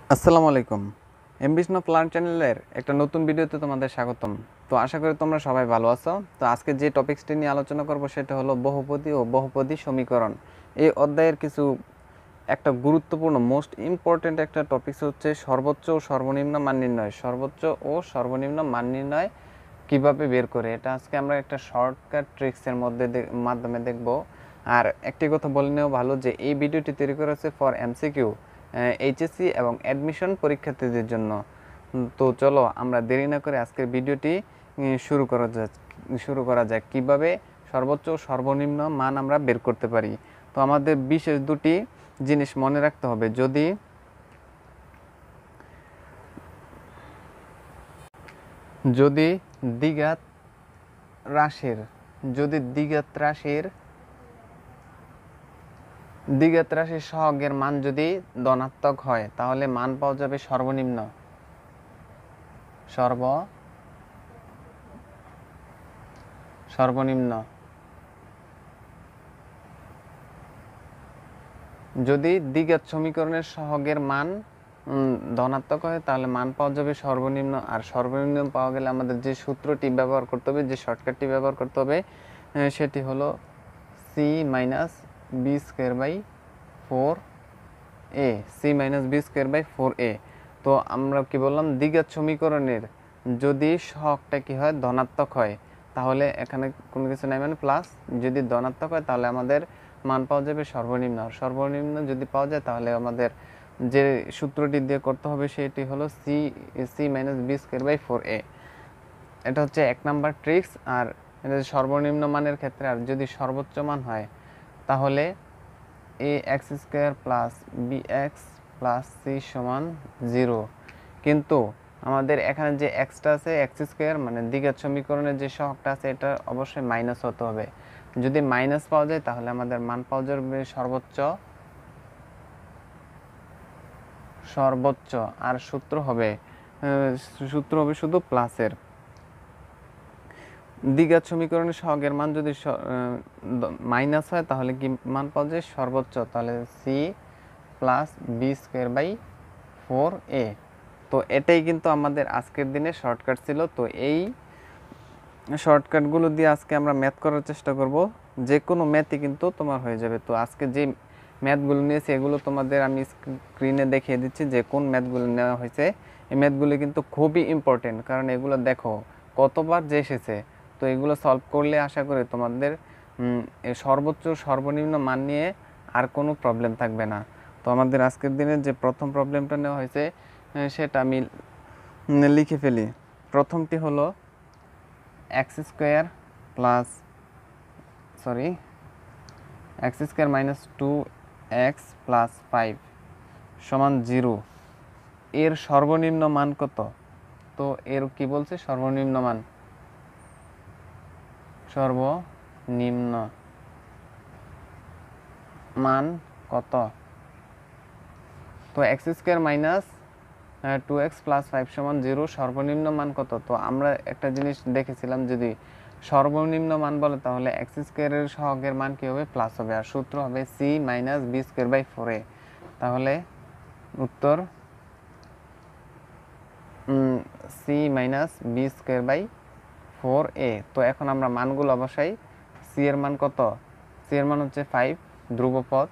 আসসালামু আলাইকুম। এমবিশনো প্ল্যান চ্যানেলের একটা নতুন ভিডিওতে তোমাদের স্বাগতম। তো আশা করি তোমরা সবাই ভালো আছো। তো আজকে যে টপিকসটি নিয়ে আলোচনা করব সেটা হলো বহুপদী ও বহুপদী সমীকরণ। এই অধ্যায়ের একটা গুরুত্বপূর্ণ মোস্ট ইম্পর্ট্যান্ট একটা টপিকস হচ্ছে সর্বোচ্চ ও সর্বনিম্ন মান নির্ণয়। সর্বোচ্চ ও সর্বনিম্ন মান নির্ণয় কীভাবে বের করে, এটা আজকে আমরা একটা শর্টকাট ট্রিক্সের মাধ্যমে দেখব। আর একটি কথা বলে নেওয়া ভালো যে এই ভিডিওটি তৈরি করা হচ্ছে ফর এমসিকিউ, এইচএসসি এবং অ্যাডমিশন পরীক্ষার্থীদের জন্য। তো চলো আমরা দেরি না করে আজকের ভিডিওটি শুরু করা যাক কিভাবে সর্বোচ্চ ও সর্বনিম্ন মান আমরা বের করতে পারি। তো আমাদের বিশেষ দুটি জিনিস মনে রাখতে হবে। যদি দ্বিঘাত রাশির সহগের মান যদি ধনাত্মক হয় তাহলে মান পাওয়া যাবে সর্বনিম্ন। যদি দ্বিঘাত সমীকরণের সহগের মান ধনাত্মক হয় তাহলে মান পাওয়া যাবে সর্বনিম্ন। আর সর্বনিম্ন পাওয়া গেলে আমাদের যে সূত্রটি ব্যবহার করতে হবে, যে শর্টকাটটি ব্যবহার করতে হবে, সেটি হলো c minus b square by 4a। C minus b square by 4a। তো আমরা কি বললাম, দ্বিঘাত সমীকরণের যদি সহগটা কি হয়, ধনাত্মক হয়, তাহলে এখানে কোনো কিছু নাই, মানে প্লাস। যদি ধনাত্মক হয় তাহলে আমাদের মান পাওয়া যাবে সর্বনিম্ন। আর সর্বনিম্ন যদি পাওয়া যায় তাহলে আমাদের যে সূত্রটি দিয়ে করতে হবে সেটি হলো c minus b square by 4a। এটা হচ্ছে এক নাম্বার ট্রিক্স। আর এটা সর্বনিম্ন মানের ক্ষেত্রে। আর যদি সর্বোচ্চ মান হয় তাহলে a x square plus b x plus c সমান 0। কিন্তু আমাদের এখানে যে এক্সটা আছে, এক্স স্কোয়ার মানে দ্বিঘাত সমীকরণের যে সহগটা আছে, এটা অবশ্যই মাইনাস হতে হবে। যদি মাইনাস পাওয়া যায় তাহলে আমাদের মান পাওয়া যাবে সর্বোচ্চ। আর সূত্র হবে শুধু প্লাসের। দ্বিঘাত সমীকরণের সহগের মান যদি মাইনাস হয় তাহলে কি মান পাওয়া যায়, সর্বোচ্চ। তাহলে c plus b square by 4a। তো এটাই কিন্তু আমাদের আজকের দিনে শর্টকাট ছিল। তো এই শর্টকাটগুলো দিয়ে আজকে আমরা ম্যাথ করার চেষ্টা করব। যে কোনো ম্যাথই কিন্তু তোমার হয়ে যাবে। তো আজকে যে ম্যাথগুলো নিয়েছি এগুলো তোমাদের আমি স্ক্রিনে দেখিয়ে দিচ্ছি যে কোন ম্যাথগুলো নেওয়া হয়েছে। এই ম্যাথগুলো কিন্তু খুবই ইম্পর্টেন্ট, কারণ এগুলো দেখো কতবার যে এসেছে। তো এগুলো সলভ করলে আশা করি তোমাদের সর্বোচ্চ সর্বনিম্ন মান নিয়ে আর কোনো প্রবলেম থাকবে না। তো আমাদের আজকের দিনে যে প্রথম প্রবলেমটা নেওয়া হয়েছে সেটা আমি লিখে ফেলি। প্রথমটি হলো x square minus 2x plus 5 সমান 0। এর সর্বনিম্ন মান কত? তো এর কি বলছে, সর্বনিম্ন মান কত? তো x square minus 2x plus 5 সমান 0, সর্বনিম্ন মান কত? তো আমরা একটা জিনিস দেখেছিলাম, যদি সর্বনিম্ন মান বলে তাহলে এক্স স্কোয়ারের সহগের মান কি হবে, প্লাস হবে। আর সূত্র হবে c minus b square by 4a। তাহলে উত্তর c minus b square by 4a। তো এখন আমরা মানগুলো অবশ্যই, সি এর মান কত? সি এর মান হচ্ছে 5 ধ্রুবপদ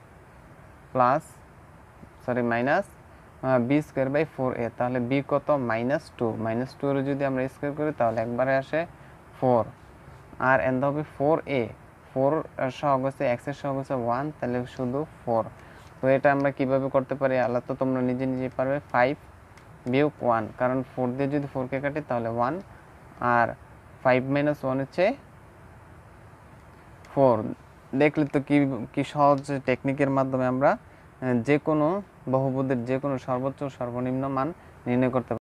minus b square by 4a। তাহলে বি কত, -2। -2 এর যদি আমরা স্কোয়ার করি তাহলে একবারে আসে 4। আর এন হবে 4a। 4 সহগ হচ্ছে এক্স এর সহগ হচ্ছে 1, তাহলে শুধু 4। তো এটা আমরা কিভাবে করতে পারি, আল্লাহ তো তোমরা নিজে পারবে। 5 বিয়োগ 1, কারণ 4 দিয়ে যদি 4কে কাটি তাহলে 1, আর 5 মাইনাস 1 হচ্ছে 4। দেখলে তো কি সহজ টেকনিকের মাধ্যমে আমরা যে কোনো বহুপদীর যে কোনো সর্বোচ্চ সর্বনিম্ন মান নির্ণয় করতে পারি।